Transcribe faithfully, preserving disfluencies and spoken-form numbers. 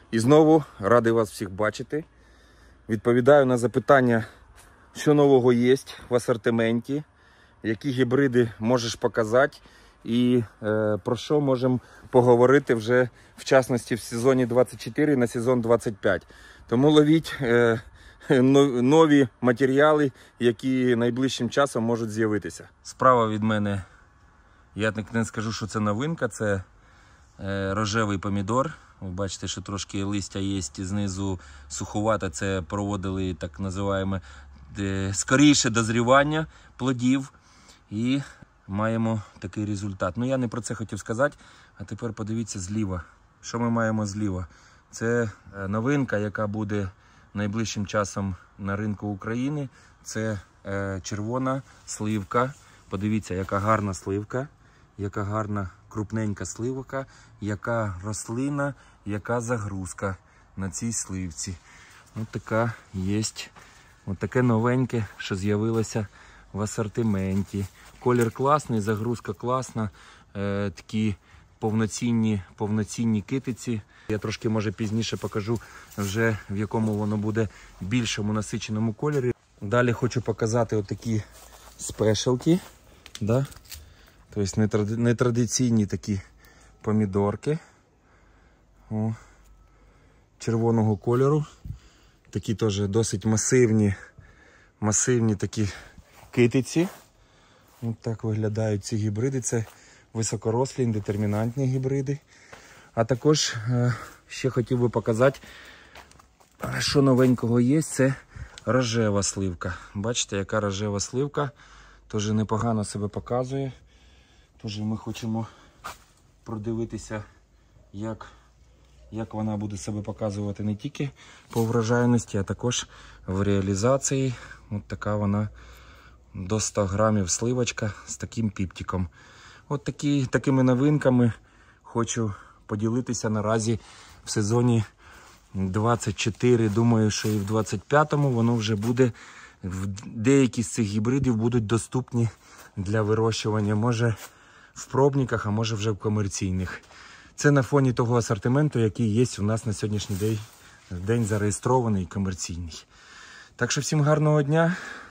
І знову радий вас всіх бачити. Відповідаю на запитання, що нового є в асортименті, які гібриди можеш показати і е, про що можемо поговорити вже в частності в сезоні двадцять чотири на сезон двадцять п'ять. Тому ловіть е, нові матеріали, які найближчим часом можуть з'явитися. Справа від мене, я не скажу, що це новинка, це е, рожевий помідор. Ви бачите, що трошки листя є знизу суховато, це проводили так називаємо е, скоріше дозрівання плодів. І маємо такий результат. Ну я не про це хотів сказати, а тепер подивіться зліва. Що ми маємо зліва? Це новинка, яка буде найближчим часом на ринку України. Це е, червона сливка. Подивіться, яка гарна сливка, яка гарна крупненька сливка, яка рослина, яка загрузка на цій сливці. Ось така є, ось таке новеньке, що з'явилося в асортименті. Колір класний, загрузка класна, е, такі повноцінні, повноцінні китиці. Я трошки, може, пізніше покажу вже, в якому воно буде більшому насиченому кольорі. Далі хочу показати отакі спешалки, да? Тобто нетрадиційні такі помідорки. О, червоного кольору. Такі теж досить масивні, масивні такі китиці. Ось так виглядають ці гібриди. Це високорослі, індетермінантні гібриди. А також е, ще хотів би показати, що новенького є. Це рожева сливка. Бачите, яка рожева сливка. Теж непогано себе показує. Тож ми хочемо продивитися, як, як вона буде себе показувати не тільки по врожайності, а також в реалізації. Ось така вона. До ста грамів сливочка з таким піптиком. От такі, такими новинками хочу поділитися наразі в сезоні двадцять чотири. Думаю, що і в двадцять п'ятому воно вже буде, деякі з цих гібридів будуть доступні для вирощування. Може в пробниках, а може вже в комерційних. Це на фоні того асортименту, який є у нас на сьогоднішній день, день зареєстрований і комерційний. Так що всім гарного дня.